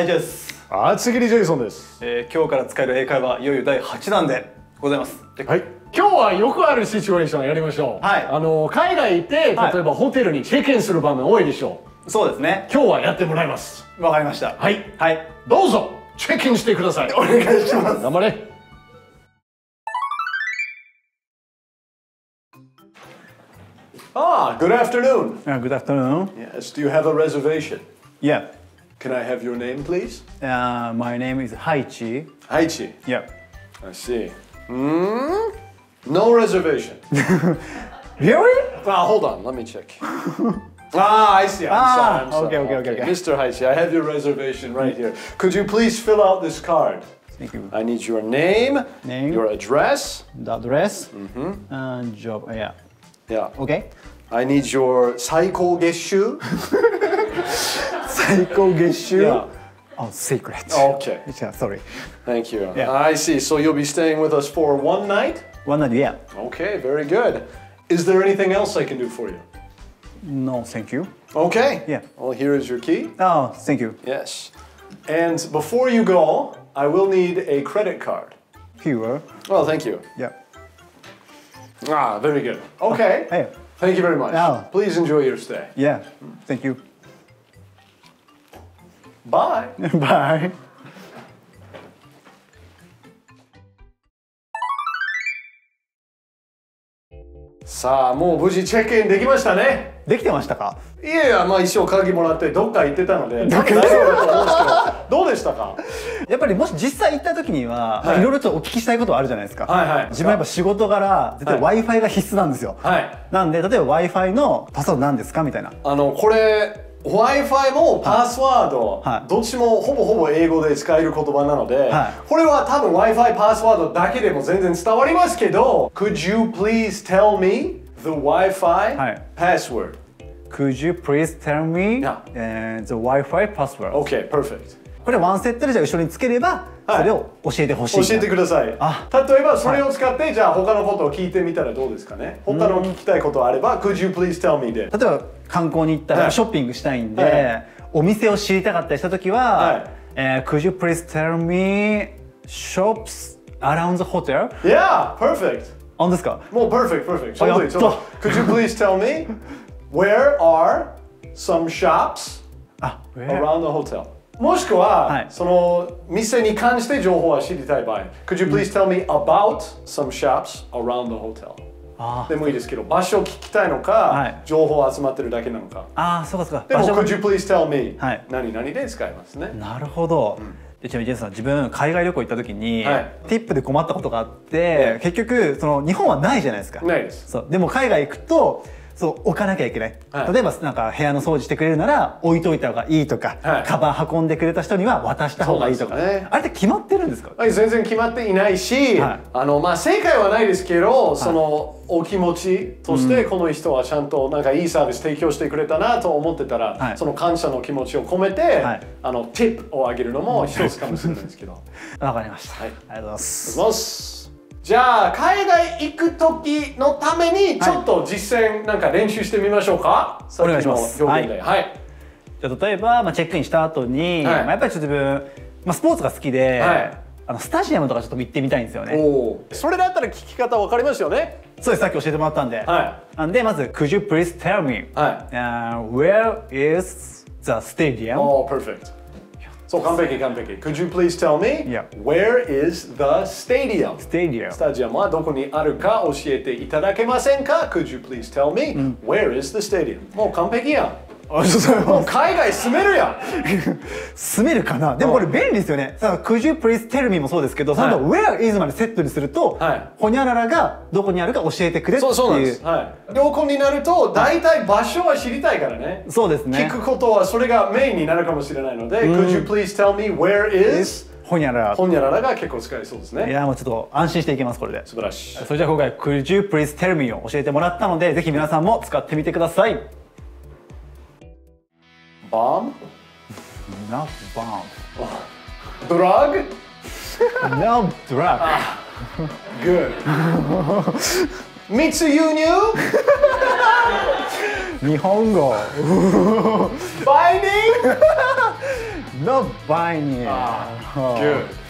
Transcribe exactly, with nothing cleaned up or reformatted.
イジです。 厚切りジェイソンです。 えー、今日から使える英会話いよいよだいはちだんでございます。 はい。今日はよくあるシチュエーションやりましょう。 はい。 あの海外行って例えばホテルにチェックインする場面多いでしょう。 そうですね。 今日はやってもらいます。 わかりました。 はい。 はい。 どうぞチェックインしてください。 お願いします。 頑張れ。Ah, good afternoon. Uh, good afternoon. Yes, do you have a reservation? Yeah. Can I have your name, please? Uh, my name is Haichi. Haichi. Yeah. I see. Hmm? No reservation. Really? Ah, hold on. Let me check. Ah, I see. I'm Ah, sorry. I'm sorry. okay, okay, okay, okay. Mister Haichi, I have your reservation right here. Could you please fill out this card? Thank you. I need your name, Name. your address. The address. Mm-hmm. And job. Uh, yeah. Yeah. Okay. I need your 最高月収. 最高月収. Yeah. Oh, secret. Okay. Yeah, sorry. Thank you. Yeah. I see. So you'll be staying with us for one night? One night, yeah. Okay, very good. Is there anything else I can do for you? No, thank you. Okay. Yeah. Well, here is your key. Oh, thank you. Yes. And before you go, I will need a credit card. Here. Well, thank you. Yeah. Ah, very good. Okay. Hey. Thank you very much. Oh. Please enjoy your stay. Yeah. Thank you. Bye. Bye. さあ、もう無事チェックインできましたね。 できてましたか？ いやいや、まあ一生鍵もらってどっか行ってたので、大丈夫だと思うんですけど、どうでしたか？ やっぱりもし実際行った時には、 はいまあいろいろとお聞きしたいことはあるじゃないですか。 はいはい。 自分はやっぱ仕事柄絶対 Wi-Fi が必須なんですよ。 はい。 なんで例えば Wi-Fi のパスワード何ですかみたいな。 あのこれ Wi-Fi もパスワード、 はい、 どっちもほぼほぼ英語で使える言葉なので、はい、これは多分 Wi-Fi パスワードだけでも全然伝わりますけど、Could you please tell me the Wi-Fi、はい、password? Could you please tell me、 yeah. uh, the Wi-Fi password? Okay, perfect. これワンセットでじゃあ後ろにつければ、はい、それを教えてほしい。 教えてください。あ、例えばそれを使って、はい、じゃあ他のことを聞いてみたらどうですかね。他の聞きたいことあれば、Could you please tell me で。 例えば観光に行ったら、はい、ショッピングしたいんで、はい、お店を知りたかったりしたときは、はい、えー、Could you please tell me shops around the hotel? Yeah, perfect. あんですか？ もう perfect, perfect. ちょうどいい。Could you please tell me where are some shops around the hotel?もしくは、はい、その店に関して情報は知りたい場合 Could you please tell me about some shops around the hotel? でもいいですけど、場所を聞きたいのか、はい、情報集まってるだけなのか。 ああ、そうかそうか。 でも Could you please tell me、 はい、 何々で使いますね。 なるほど。うん、ちなみにジェイさん、自分海外旅行行った時に、はい、ティップで困ったことがあって、はい、結局その日本はないじゃないですか。 ないです。 そう。でも海外行くとそう置かなきゃいけない、はい、例えばなんか部屋の掃除してくれるなら置いといた方がいいとか、はい、カバン運んでくれた人には渡した方がいいとか、ね、あれって決まってるんですか？ はい、全然決まっていないし、はい、あのまあ正解はないですけど、はい、そのお気持ちとしてこの人はちゃんとなんかいいサービス提供してくれたなと思ってたら、はい、その感謝の気持ちを込めて、はい、あのティップをあげるのも一つかもしれないですけど。 わかりました。はい、ありがとうございます。 じゃあ海外行く時のためにちょっと実践なんか練習してみましょうか。 お願いします。 はい。はい、 じゃあ例えば、まあ、チェックインした後に、はい、まあ、やっぱりちょっと自分、まあ、スポーツが好きで、はい、あのスタジアムとかちょっと行ってみたいんですよね。 おそれだったら聞き方わかりますよね。 そうです。さっき教えてもらったんで。はい、なんでまず Could you please tell me、はい、uh, where is the stadium? Oh, perfect. そう、完璧完璧。Could you please tell me、yeah. where is the stadium? Stadium. スタジアムはどこにあるか教えていただけませんか？ Could you please tell me、うん、where is the stadium? もう完璧やん。もう海外住めるやん。 住めるかな。でもこれ便利ですよね。Could you please tell me もそうですけど、その where is までセットにすると、ほにゃららがどこにあるか教えてくれっていう。 そうそうなんです。はい。どこになると大体場所は知りたいからね。 そうですね。 聞くことはそれがメインになるかもしれないので、Could you please tell me where is ほにゃらら。 ほにゃららが結構使えそうですね。 いや、もうちょっと安心していけますこれで。 素晴らしい。 それじゃあ今回 Could you please tell me を教えてもらったので、ぜひ皆さんも使ってみてください。 Bomb? Not bomb. Drug? No drug. Ah, good. 密輸入？ 日本語。 Binding? No buying it. Ah, good.